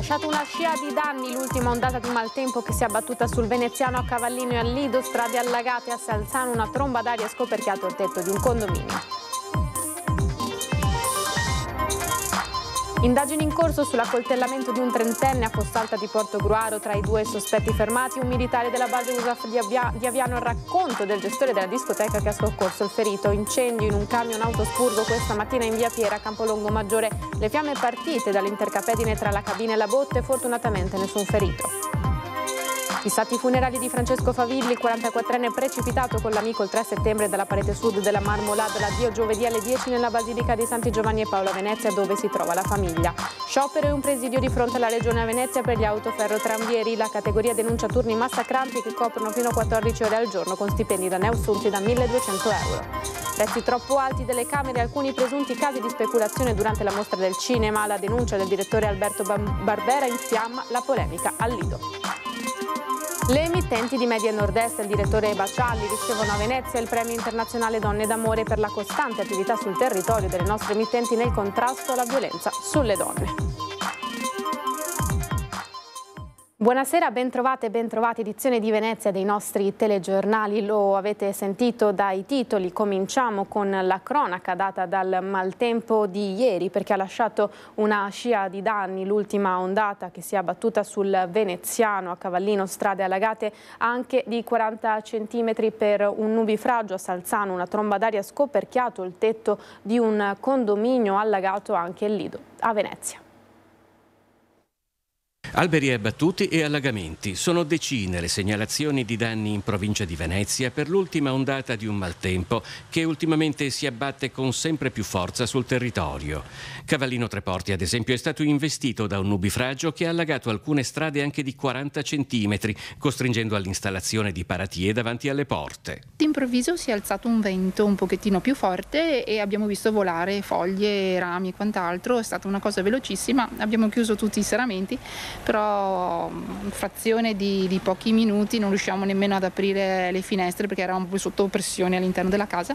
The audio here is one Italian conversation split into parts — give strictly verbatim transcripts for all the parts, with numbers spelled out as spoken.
lasciato una scia di danni l'ultima ondata di maltempo che si è abbattuta sul veneziano a Cavallino e al Lido, strade allagate, a Salzano una tromba d'aria ha scoperchiato il tetto di un condominio. Indagini in corso sull'accoltellamento di un trentenne a Fossalta di Portogruaro. Tra i due sospetti fermati un militare della base U S A F di, Avia di Aviano. Il racconto del gestore della discoteca che ha soccorso il ferito. Incendio in un camion autospurgo questa mattina in via Piera, Campolongo Maggiore. Le fiamme partite dall'intercapedine tra la cabina e la botte, fortunatamente nessun ferito. Fissati i funerali di Francesco Favilli, quarantaquattrenne precipitato con l'amico il tre settembre dalla parete sud della Marmolada. L'addio giovedì alle dieci nella Basilica di Santi Giovanni e Paolo a Venezia, dove si trova la famiglia. Sciopero e un presidio di fronte alla Regione a Venezia per gli autoferrotranvieri. La categoria denuncia turni massacranti che coprono fino a quattordici ore al giorno con stipendi da neoassunti da milleduecento euro. Prezzi troppo alti delle camere, alcuni presunti casi di speculazione durante la mostra del cinema. La denuncia del direttore Alberto Barbera infiamma la polemica al Lido. Le emittenti di Media Nord-Est e il direttore Bacialli ricevono a Venezia il premio internazionale Donne d'Amore per la costante attività sul territorio delle nostre emittenti nel contrasto alla violenza sulle donne. Buonasera, ben trovate e ben trovati, edizione di Venezia dei nostri telegiornali. Lo avete sentito dai titoli, cominciamo con la cronaca data dal maltempo di ieri, perché ha lasciato una scia di danni l'ultima ondata che si è abbattuta sul veneziano a Cavallino, strade allagate anche di quaranta centimetri per un nubifragio. A Salzano una tromba d'aria ha scoperchiato il tetto di un condominio, allagato anche il Lido a Venezia. Alberi abbattuti e allagamenti. Sono decine le segnalazioni di danni in provincia di Venezia per l'ultima ondata di un maltempo che ultimamente si abbatte con sempre più forza sul territorio. Cavallino Treporti, ad esempio, è stato investito da un nubifragio che ha allagato alcune strade anche di quaranta centimetri, costringendo all'installazione di paratie davanti alle porte. D'improvviso si è alzato un vento un pochettino più forte e abbiamo visto volare foglie, rami e quant'altro. È stata una cosa velocissima, abbiamo chiuso tutti i serramenti, però in frazione di, di pochi minuti non riusciamo nemmeno ad aprire le finestre perché eravamo poi sotto pressione all'interno della casa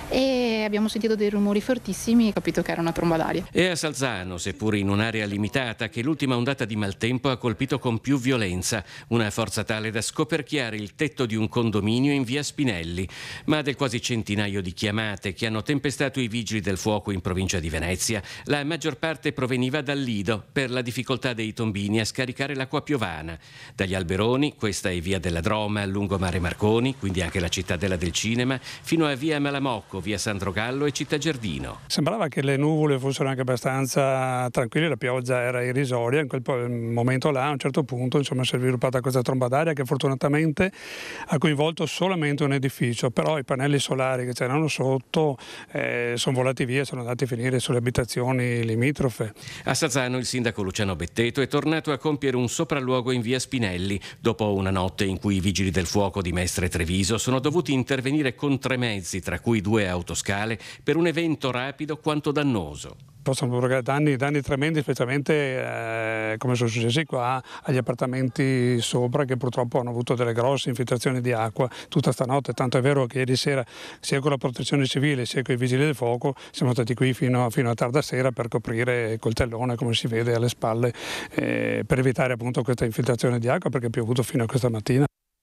e abbiamo sentito dei rumori fortissimi e capito che era una tromba d'aria. È a Salzano, seppure in un'area limitata, che l'ultima ondata di maltempo ha colpito con più violenza, una forza tale da scoperchiare il tetto di un condominio in via Spinelli. Ma del quasi centinaio di chiamate che hanno tempestato i vigili del fuoco in provincia di Venezia, la maggior parte proveniva dal Lido per la difficoltà dei tombini a scaricare l'acqua piovana. Dagli Alberoni, questa è via della Droma, lungomare Marconi, quindi anche la cittadella del cinema, fino a via Malamocco, via Sandro Gallo e Città Giardino. Sembrava che le nuvole fossero anche abbastanza tranquille, la pioggia era irrisoria, in quel momento là a un certo punto insomma, si è sviluppata questa tromba d'aria che fortunatamente ha coinvolto solamente un edificio, però i pannelli solari che c'erano sotto eh, sono volati via, sono andati a finire sulle abitazioni limitrofe. A Salzano il sindaco Luciano Betteto è tornato a compiere un sopralluogo in via Spinelli, dopo una notte in cui i vigili del fuoco di Mestre Treviso sono dovuti intervenire con tre mezzi, tra cui due autoscale, per un evento rapido quanto dannoso. Possono provocare danni, danni tremendi, specialmente eh, come sono successi qua agli appartamenti sopra, che purtroppo hanno avuto delle grosse infiltrazioni di acqua tutta stanotte. Tanto è vero che ieri sera sia con la protezione civile sia con i vigili del fuoco siamo stati qui fino, fino a tarda sera per coprire col tellone, come si vede alle spalle, eh, per evitare appunto questa infiltrazione di acqua, perché è piovuto fino a questa mattina.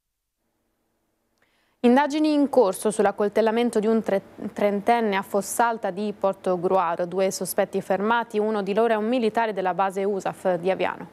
Indagini in corso sull'accoltellamento di un trentenne a Fossalta di Portogruaro. Due sospetti fermati, uno di loro è un militare della base U S A F di Aviano.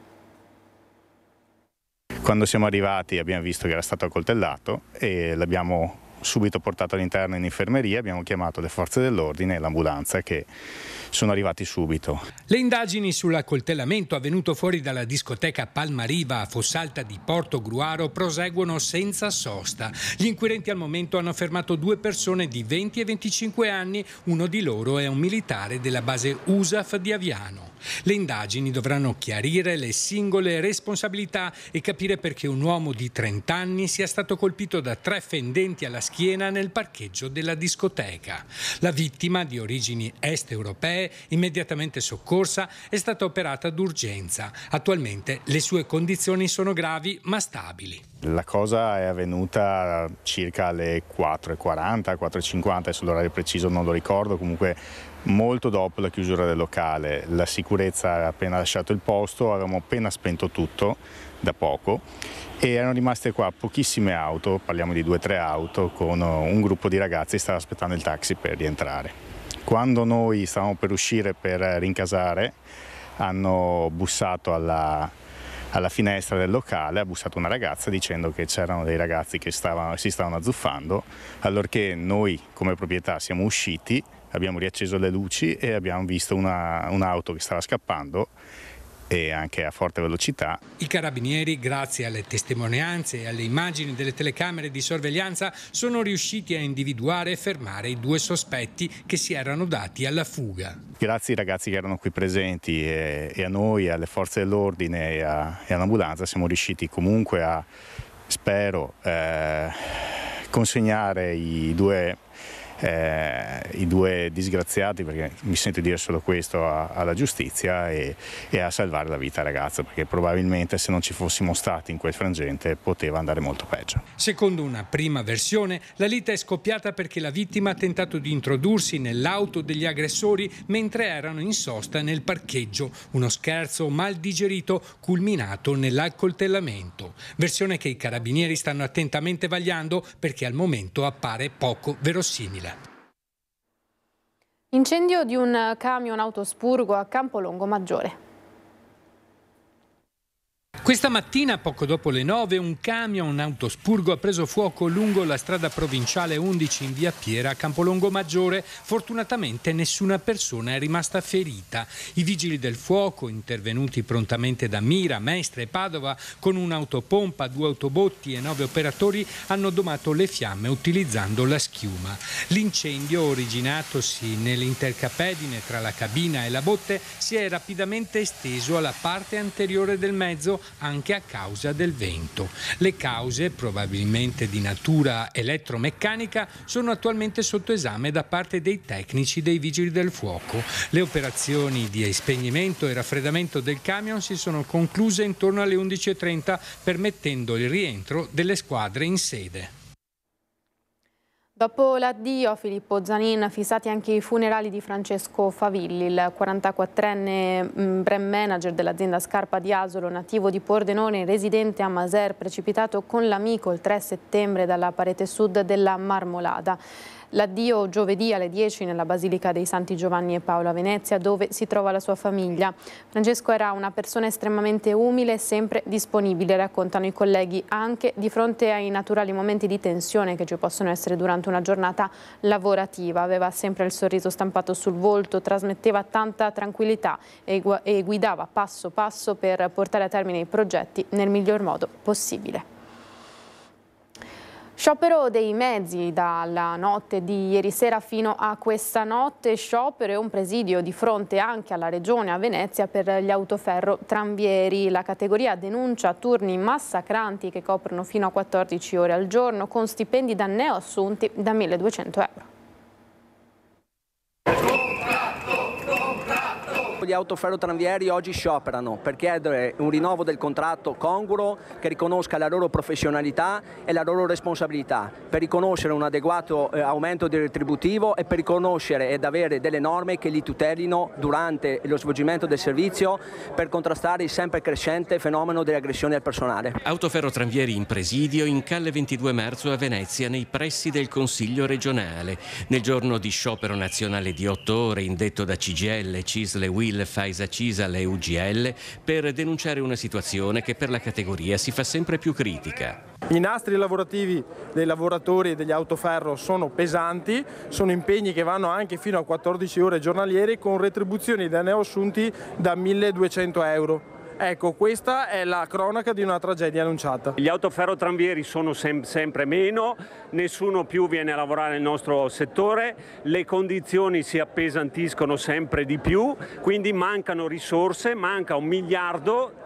Quando siamo arrivati abbiamo visto che era stato accoltellato e l'abbiamo subito portato all'interno in infermeria, abbiamo chiamato le forze dell'ordine e l'ambulanza che sono arrivati subito. Le indagini sull'accoltellamento avvenuto fuori dalla discoteca Palmariva a Fossalta di Portogruaro proseguono senza sosta. Gli inquirenti al momento hanno fermato due persone di venti e venticinque anni, uno di loro è un militare della base U S A F di Aviano. Le indagini dovranno chiarire le singole responsabilità e capire perché un uomo di trenta anni sia stato colpito da tre fendenti alla schiena nel parcheggio della discoteca. La vittima, di origini est europee, diarree, immediatamente soccorsa, è stata operata d'urgenza. Attualmente le sue condizioni sono gravi ma stabili. La cosa è avvenuta circa alle quattro e quaranta, quattro e cinquanta, adesso l'orario preciso non lo ricordo, comunque molto dopo la chiusura del locale. La sicurezza ha appena lasciato il posto, avevamo appena spento tutto da poco e erano rimaste qua pochissime auto, parliamo di due o tre auto, con un gruppo di ragazzi che stava aspettando il taxi per rientrare. Quando noi stavamo per uscire per rincasare, hanno bussato alla, alla finestra del locale, ha bussato una ragazza dicendo che c'erano dei ragazzi che stavano, si stavano azzuffando, allorché noi come proprietà siamo usciti, abbiamo riacceso le luci e abbiamo visto una, un'auto che stava scappando e anche a forte velocità. I carabinieri, grazie alle testimonianze e alle immagini delle telecamere di sorveglianza, sono riusciti a individuare e fermare i due sospetti che si erano dati alla fuga. Grazie ai ragazzi che erano qui presenti e, e a noi, alle forze dell'ordine e, a, e all'ambulanza siamo riusciti comunque a, spero, eh, consegnare i due Eh, i due disgraziati, perché mi sento dire solo questo, a, alla giustizia e, e a salvare la vita al ragazzo, perché probabilmente se non ci fossimo stati in quel frangente poteva andare molto peggio. Secondo una prima versione, la lite è scoppiata perché la vittima ha tentato di introdursi nell'auto degli aggressori mentre erano in sosta nel parcheggio, uno scherzo mal digerito culminato nell'accoltellamento. Versione che i carabinieri stanno attentamente vagliando perché al momento appare poco verosimile. Incendio di un camion autospurgo a Campolongo Maggiore. Questa mattina, poco dopo le nove, un camion autospurgo ha preso fuoco lungo la strada provinciale undici in via Piera a Campolongo Maggiore. Fortunatamente nessuna persona è rimasta ferita. I vigili del fuoco, intervenuti prontamente da Mira, Mestre e Padova, con un'autopompa, due autobotti e nove operatori, hanno domato le fiamme utilizzando la schiuma. L'incendio, originatosi nell'intercapedine tra la cabina e la botte, si è rapidamente esteso alla parte anteriore del mezzo, anche a causa del vento. Le cause, probabilmente di natura elettromeccanica, sono attualmente sotto esame da parte dei tecnici dei vigili del fuoco. Le operazioni di spegnimento e raffreddamento del camion si sono concluse intorno alle undici e trenta, permettendo il rientro delle squadre in sede. Dopo l'addio a Filippo Zanin, fissati anche i funerali di Francesco Favilli, il quarantaquattrenne brand manager dell'azienda Scarpa di Asolo, nativo di Pordenone, residente a Maser, precipitato con l'amico il tre settembre dalla parete sud della Marmolada. L'addio giovedì alle dieci nella Basilica dei Santi Giovanni e Paolo a Venezia, dove si trova la sua famiglia. Francesco era una persona estremamente umile e sempre disponibile, raccontano i colleghi, anche di fronte ai naturali momenti di tensione che ci possono essere durante una giornata lavorativa. Aveva sempre il sorriso stampato sul volto, trasmetteva tanta tranquillità e guidava passo passo per portare a termine i progetti nel miglior modo possibile. Sciopero dei mezzi dalla notte di ieri sera fino a questa notte, sciopero e un presidio di fronte anche alla regione a Venezia per gli autoferro tranvieri. La categoria denuncia turni massacranti che coprono fino a quattordici ore al giorno con stipendi da neoassunti da milleduecento euro. Gli autoferrotranvieri oggi scioperano per chiedere un rinnovo del contratto congruo che riconosca la loro professionalità e la loro responsabilità, per riconoscere un adeguato eh, aumento del retributivo e per riconoscere ed avere delle norme che li tutelino durante lo svolgimento del servizio per contrastare il sempre crescente fenomeno delle aggressioni al personale. Autoferrotranvieri in presidio in Calle ventidue marzo a Venezia, nei pressi del Consiglio regionale. Nel giorno di sciopero nazionale di otto ore indetto da C G I L, Cisle, U I L, Faisa Cisal e U G L per denunciare una situazione che per la categoria si fa sempre più critica. I nastri lavorativi dei lavoratori e degli autoferro sono pesanti, sono impegni che vanno anche fino a quattordici ore giornaliere con retribuzioni da neoassunti da milleduecento euro. Ecco, questa è la cronaca di una tragedia annunciata. Gli autoferrotranvieri sono sem- sempre meno, nessuno più viene a lavorare nel nostro settore, le condizioni si appesantiscono sempre di più, quindi mancano risorse, manca un miliardo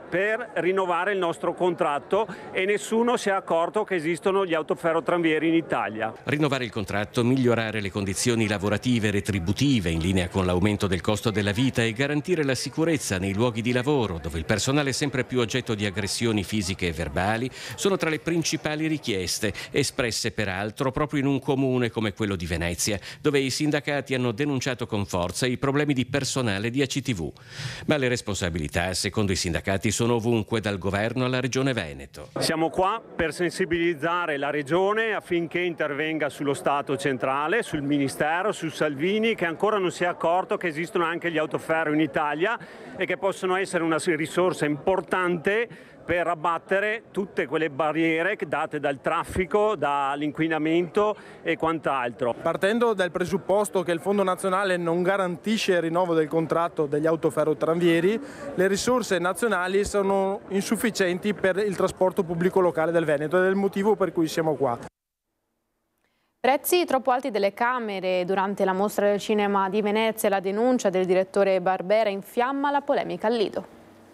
per rinnovare il nostro contratto e nessuno si è accorto che esistono gli autoferrotranvieri in Italia. Rinnovare il contratto, migliorare le condizioni lavorative e retributive in linea con l'aumento del costo della vita e garantire la sicurezza nei luoghi di lavoro, dove il personale è sempre più oggetto di aggressioni fisiche e verbali, sono tra le principali richieste, espresse peraltro proprio in un comune come quello di Venezia, dove i sindacati hanno denunciato con forza i problemi di personale di A C T V. Ma le responsabilità, secondo i sindacati, sono ovunque, dal governo alla Regione Veneto. Siamo qua per sensibilizzare la Regione affinché intervenga sullo Stato centrale, sul Ministero, su Salvini, che ancora non si è accorto che esistono anche gli autoferro in Italia e che possono essere una risorsa importante per abbattere tutte quelle barriere date dal traffico, dall'inquinamento e quant'altro. Partendo dal presupposto che il Fondo Nazionale non garantisce il rinnovo del contratto degli autoferrotranvieri, le risorse nazionali sono insufficienti per il trasporto pubblico locale del Veneto ed è il motivo per cui siamo qua. Prezzi troppo alti delle camere. Durante la mostra del cinema di Venezia la denuncia del direttore Barbera infiamma la polemica al Lido.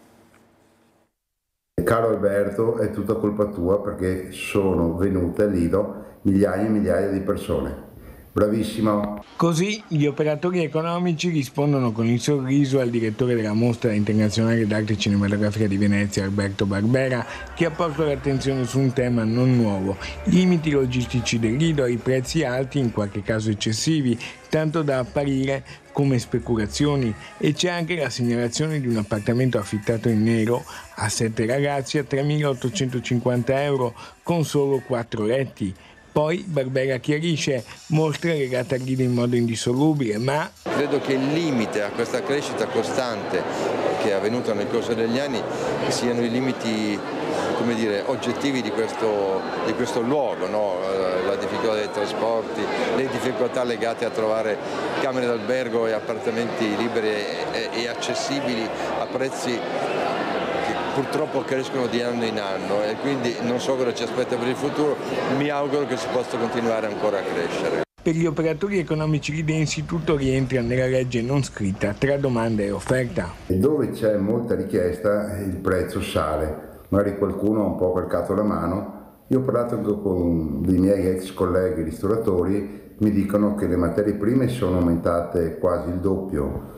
Caro Alberto, è tutta colpa tua perché sono venute al Lido migliaia e migliaia di persone. Bravissimo. Così gli operatori economici rispondono con il sorriso al direttore della Mostra Internazionale d'Arte Cinematografica di Venezia, Alberto Barbera, che ha posto l'attenzione su un tema non nuovo: i limiti logistici del Lido e i prezzi alti, in qualche caso eccessivi, tanto da apparire come speculazioni. E c'è anche la segnalazione di un appartamento affittato in nero a sette ragazzi a tremilaottocentocinquanta euro con solo quattro letti. Poi Barbera chiarisce: mostra legata al Lido in modo indissolubile, ma credo che il limite a questa crescita costante che è avvenuta nel corso degli anni siano i limiti, come dire, oggettivi di questo, di questo luogo, no? La difficoltà dei trasporti, le difficoltà legate a trovare camere d'albergo e appartamenti liberi e, e accessibili a prezzi purtroppo crescono di anno in anno e quindi non so cosa ci aspetta per il futuro, mi auguro che si possa continuare ancora a crescere. Per gli operatori economici lidensi tutto rientra nella legge non scritta tra domanda e offerta. E dove c'è molta richiesta il prezzo sale, magari qualcuno ha un po' calcato la mano. Io ho parlato anche con dei miei ex colleghi ristoratori, mi dicono che le materie prime sono aumentate quasi il doppio.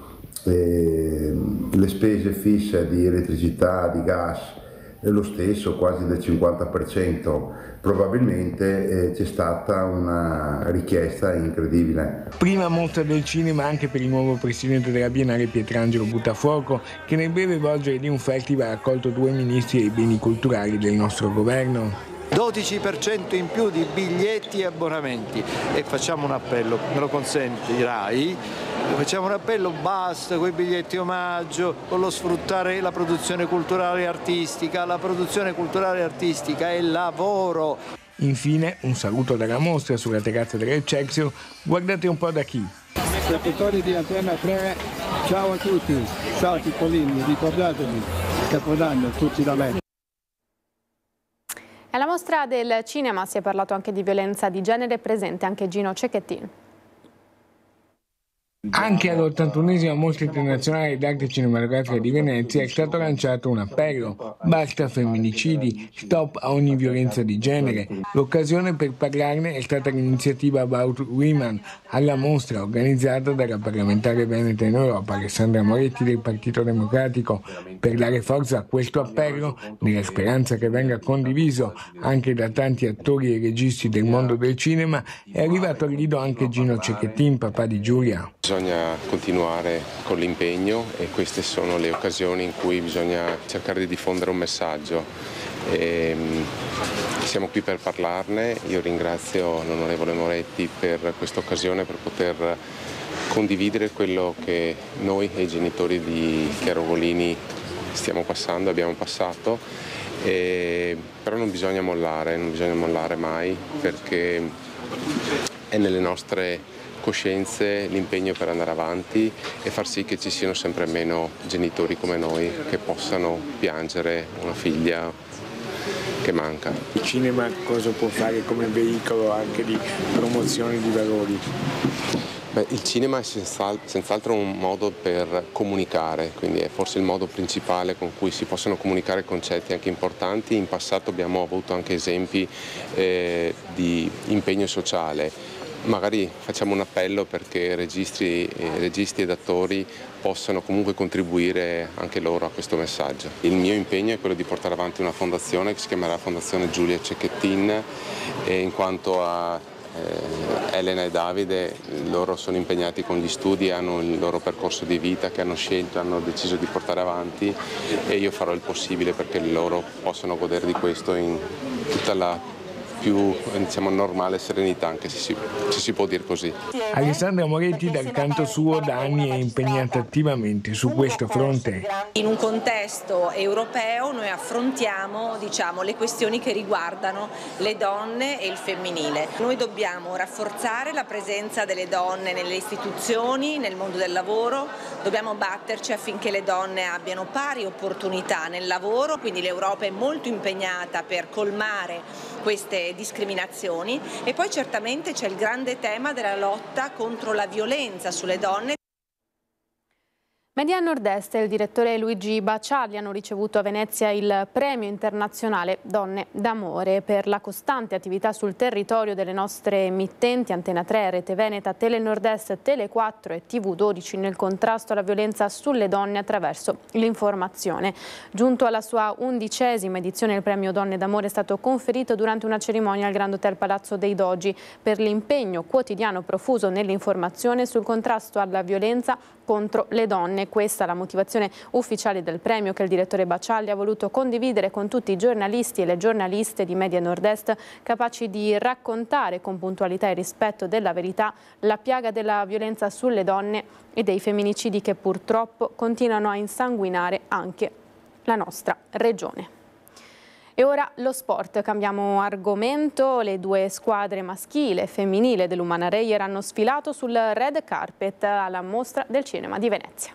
E le spese fisse di elettricità, di gas è lo stesso, quasi del cinquanta per cento. Probabilmente eh, c'è stata una richiesta incredibile. Prima mostra del cinema anche per il nuovo presidente della Biennale Pietrangelo Buttafuoco, che nel breve volgere di un festival ha accolto due ministri dei beni culturali del nostro governo. dodici per cento in più di biglietti e abbonamenti, e facciamo un appello, me lo consentirai, facciamo un appello: basta con i biglietti omaggio, con lo sfruttare la produzione culturale e artistica. La produzione culturale e artistica è lavoro. Infine un saluto dalla mostra sulla terrazza dell'Excelsior, guardate un po' da chi. Spettatori di Antenna tre, ciao a tutti, ciao Cipollini, ricordatevi, Capodanno, tutti da me. Alla mostra del cinema si è parlato anche di violenza di genere, presente anche Gino Cecchettin. Anche all'ottantunesima mostra internazionale d'arte cinematografica di Venezia è stato lanciato un appello: basta femminicidi, stop a ogni violenza di genere. L'occasione per parlarne è stata l'iniziativa About Women alla mostra, organizzata dalla parlamentare veneta in Europa Alessandra Moretti del Partito Democratico. Per dare forza a questo appello, nella speranza che venga condiviso anche da tanti attori e registi del mondo del cinema, è arrivato al Lido anche Gino Cecchettin, papà di Giulia. Bisogna continuare con l'impegno e queste sono le occasioni in cui bisogna cercare di diffondere un messaggio. E siamo qui per parlarne. Io ringrazio l'onorevole Moretti per questa occasione, per poter condividere quello che noi e i genitori di Chiara Ugolini stiamo passando, abbiamo passato, e però non bisogna mollare, non bisogna mollare mai, perché è nelle nostre coscienze l'impegno per andare avanti e far sì che ci siano sempre meno genitori come noi che possano piangere una figlia che manca. Il cinema cosa può fare come veicolo anche di promozione di valori? Beh, il cinema è senz'altro un modo per comunicare, quindi è forse il modo principale con cui si possono comunicare concetti anche importanti. In passato abbiamo avuto anche esempi eh, di impegno sociale. Magari facciamo un appello perché registri, eh, registi ed attori possano comunque contribuire anche loro a questo messaggio. Il mio impegno è quello di portare avanti una fondazione che si chiamerà Fondazione Giulia Cecchettin, e in quanto a Eh, Elena e Davide, loro sono impegnati con gli studi, hanno il loro percorso di vita che hanno scelto, hanno deciso di portare avanti, e io farò il possibile perché loro possano godere di questo in tutta la più, diciamo, normale serenità, anche se si, se si può dire così. Alessandra Moretti dal canto suo da anni è impegnata attivamente su questo fronte. In un contesto europeo noi affrontiamo, diciamo, le questioni che riguardano le donne e il femminile. Noi dobbiamo rafforzare la presenza delle donne nelle istituzioni, nel mondo del lavoro, dobbiamo batterci affinché le donne abbiano pari opportunità nel lavoro, quindi l'Europa è molto impegnata per colmare queste discriminazioni, e poi certamente c'è il grande tema della lotta contro la violenza sulle donne. Media Nord-Est e il direttore Luigi Bacialli hanno ricevuto a Venezia il premio internazionale Donne d'Amore per la costante attività sul territorio delle nostre emittenti Antena tre, Rete Veneta, Tele Nord-Est, Tele quattro e T V dodici nel contrasto alla violenza sulle donne attraverso l'informazione. Giunto alla sua undicesima edizione, il premio Donne d'Amore è stato conferito durante una cerimonia al Grand Hotel Palazzo dei Dogi per l'impegno quotidiano profuso nell'informazione sul contrasto alla violenza contro le donne. Questa è la motivazione ufficiale del premio che il direttore Bacialli ha voluto condividere con tutti i giornalisti e le giornaliste di Media Nord-Est, capaci di raccontare con puntualità e rispetto della verità la piaga della violenza sulle donne e dei femminicidi che purtroppo continuano a insanguinare anche la nostra regione. E ora lo sport, cambiamo argomento. Le due squadre maschile e femminile dell'Umana Reyer hanno sfilato sul red carpet alla Mostra del Cinema di Venezia.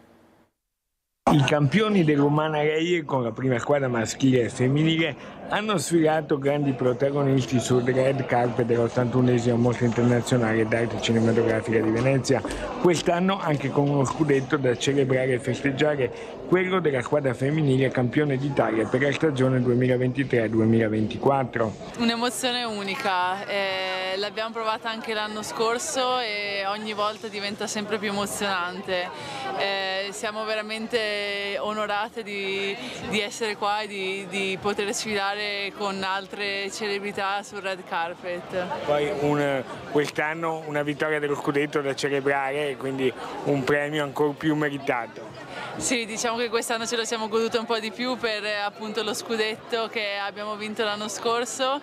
I campioni dell'Umana Reyer, con la prima squadra maschile e femminile, hanno sfilato grandi protagonisti sul red carpet dell'ottantunesima Mostra Internazionale d'Arte Cinematografica di Venezia, quest'anno anche con uno scudetto da celebrare e festeggiare, quello della squadra femminile campione d'Italia per la stagione duemilaventitré duemilaventiquattro. Un'emozione unica, eh, l'abbiamo provata anche l'anno scorso e ogni volta diventa sempre più emozionante. Eh, siamo veramente onorate di, di essere qua e di, di poter sfidare con altre celebrità sul red carpet. Poi quest'anno una vittoria dello scudetto da celebrare e quindi un premio ancora più meritato. Sì, diciamo che quest'anno ce lo siamo goduto un po' di più per appunto lo scudetto che abbiamo vinto l'anno scorso,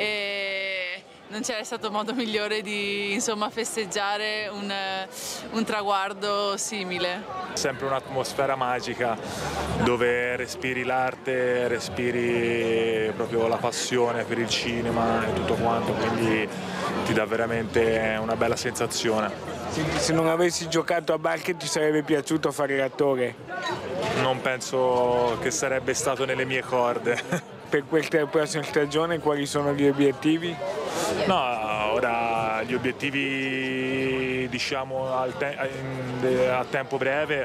e non c'era stato modo migliore di, insomma, festeggiare un, un traguardo simile. Sempre un'atmosfera magica dove respiri l'arte, respiri proprio la passione per il cinema e tutto quanto, quindi ti dà veramente una bella sensazione. Se non avessi giocato a basket ti sarebbe piaciuto fare l'attore? Non penso che sarebbe stato nelle mie corde. Per questa prossima stagione quali sono gli obiettivi? No, ora gli obiettivi, diciamo, al te a tempo breve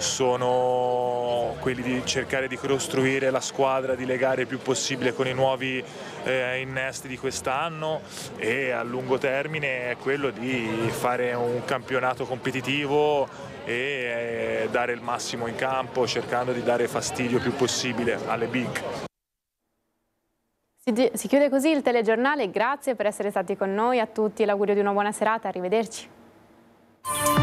sono quelli di cercare di costruire la squadra, di legare il più possibile con i nuovi eh, innesti di quest'anno, e a lungo termine è quello di fare un campionato competitivo e eh, dare il massimo in campo, cercando di dare fastidio il più possibile alle big. Si chiude così il telegiornale, grazie per essere stati con noi, a tutti l'augurio di una buona serata, arrivederci.